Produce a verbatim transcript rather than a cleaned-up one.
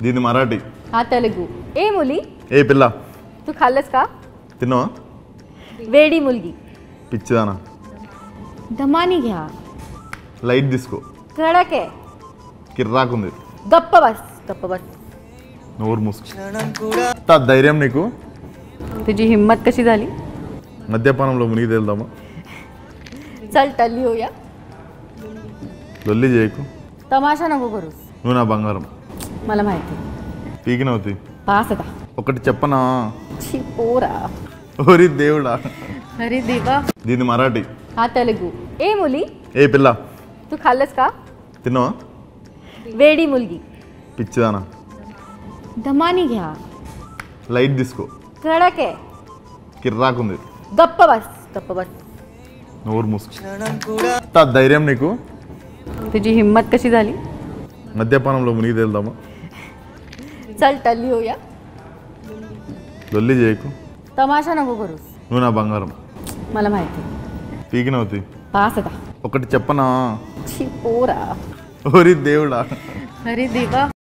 దీని మరాఠీ. हा तेलुगू. ए मुली ఏ పిల్ల तू खाल्लंस का? తిన్నావా? वेडी मुलगी. పిచ్చిదానా, दमानी घ्या. లైట్ తీసుకో. कडक आहे. కిర్రాకుంది. गप्प बस गप्प बस. నోరు మూసుకో. ధైర్యం నీకు? तुझी हिम्मत कशी झाली? మద్యపానంలో మునిగి తేలుదామా? चल टल्ली होऊया. లొల్లి చేయకు. तमाशा नको करूस. నువ్వు నా బంగారం. मला माहिती. పీకినవుతి. पास आता. ఒకటి చెప్పనా? छी पोरा. ఓరి దేవుడా. अरे देवा. దీని మరాఠీ. हा तेलुगू. ए मुली ఏ పిల్ల तू खाल्लंस का? తిన్నావా? वेडी मुलगी. పిచ్చిదానా, दमानी घ्या. లైట్ తీసుకో. कडक आहे. కిర్రాకుంది. गप्प बस गप्प बस. నోరు మూసుకో. ధైర్యం నీకు? तुझी हिम्मत कशी झाली? మద్యపానంలో మునిగి తేలుదామా? चल टल्ली होऊया. లొల్లి చేయకు. तमाशा नको करूस. నువ్వు నా బంగారం. मला माहिती. పీకినవుతి. पास आता. ఒకటి చెప్పనా? छी पोरा. ఓరి దేవుడా. अरे देवा.